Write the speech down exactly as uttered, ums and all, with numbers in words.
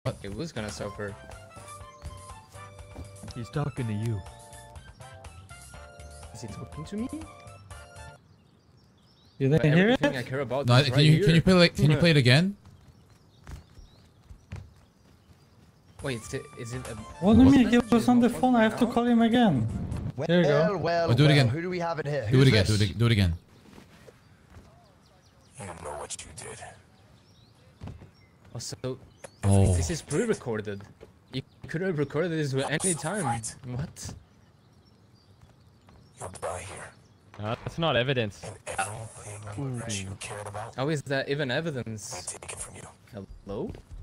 What? It was gonna suffer. He's talking to you. Is he talking to me? You didn't But hear it? everything I care about No, is can right you here. can you play like can you play it again? Wait, is it, is it a... What do you mean? He message was is on the not phone. I have to working call him again. Well, There you go. well, Oh, do it well, again. Who do we have in here? Do Who's it again. this? Do it. Do it again. You know what you did. Oh, so Oh. this is pre-recorded. You could have recorded this at any time. Right. What? You'll die here. Uh, that's not evidence. And everything you cared about How is that even evidence? taken from you. Hello?